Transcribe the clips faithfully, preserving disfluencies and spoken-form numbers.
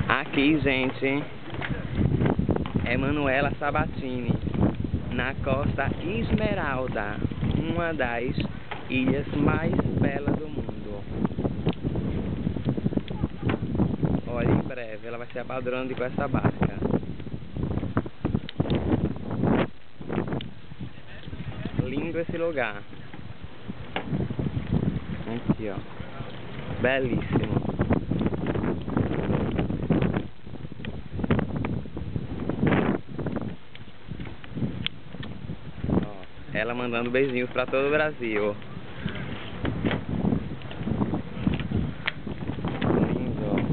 Aqui, gente, é Manuela Sabatini, na Costa Esmeralda, uma das ilhas mais belas do mundo. Olha, em breve ela vai ser a padrão de com essa barca. Lindo esse lugar. Aqui, ó. Belíssimo. Ó, ela mandando beijinhos pra todo o Brasil. Lindo.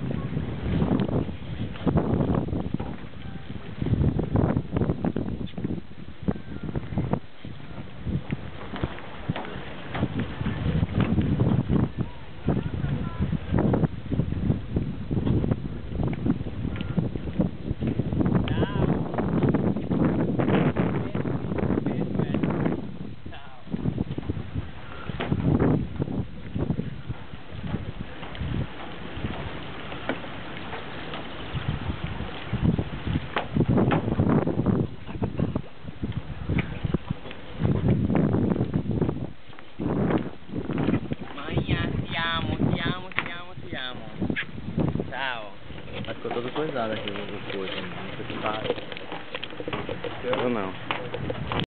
Tchau. Mas ficou todo coisado aqui o coisa, não sei o que faz. Eu não.